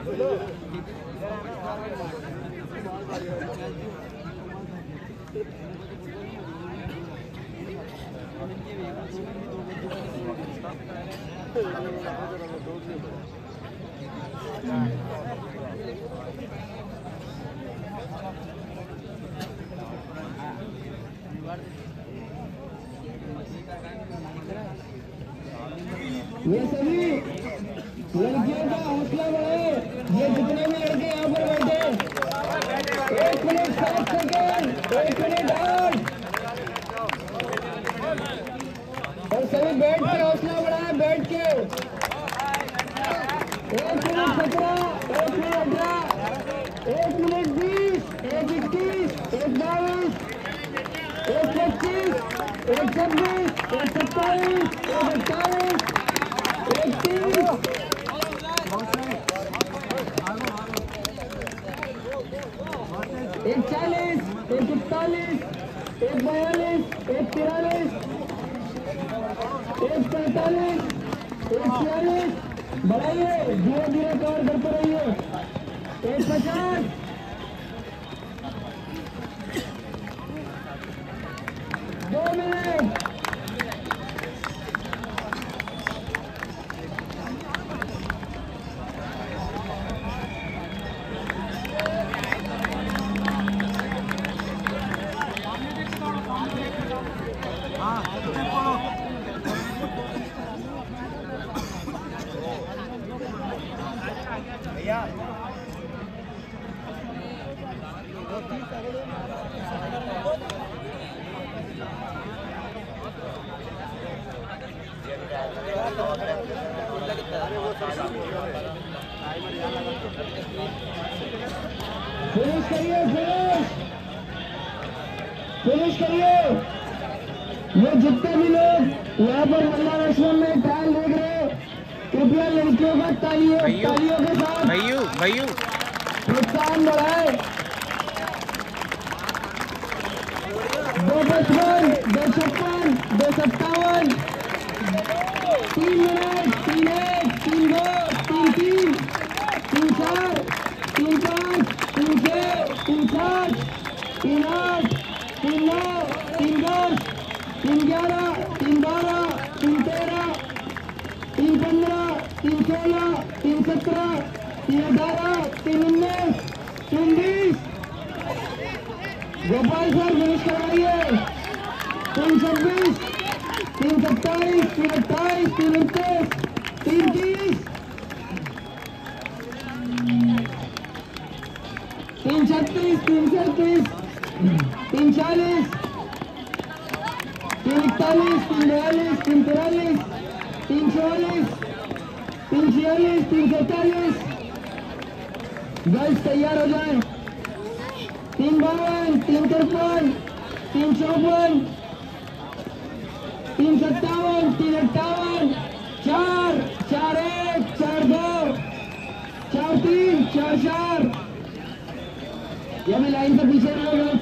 ये सभी लड़कियों का हौसला बढ़े। ये जितने भी लड़के यहाँ पर बैठे, 1 मिनट 7 सेकेंड, 1 मिनट 8, और सभी बैठ के हौसला बढ़ाए, बैठ के 1 मिनट 17, 1 मिनट 18, 1 मिनट 20, 1 21, 1 22, 1 25, 1 26, 1 27, 1 28, 1 30, 1 40, 1 41, 1 42, 1 43, 1 45, 1 46, बढ़ाइए, धीरे धीरे कवर करते रहिए। 1 50, 2 मिनट, फिनिश करिए, फिनिश करिए। ये जितने भी लोग यहाँ पर महिला रेस्टोरेंट में ट्रायल देख रहे हैं, कृपया लड़कियों का तालियों के साथ प्रोत्साहन बढ़ाए। 255, 256, 257, 3 मिनट, 3 1, 3 2, 3 3, 3 4, 3 5, 3 6, 3 7, 3 8, 3 9, 3 10, 3 11, 3 12, 3 13, 3 15, 3 16, 3 17, 3 18, 3 19, 3 20। गोपाल सर फिनिश करवाइए। 3 26, 3 27, 3 28, 3 29, 3 30, 3 36, 3 37, 3 40, 3 41, 3 42, 3 43, 3 44, 3 46, 3 47। गर्ल्स तैयार हो जाएं। 3 52, 3 53, 3 54, 3 57, 3 58, 4 4 1, 4 2, 4 3, 4 4। ये भी लाइन से पीछे रहोगे।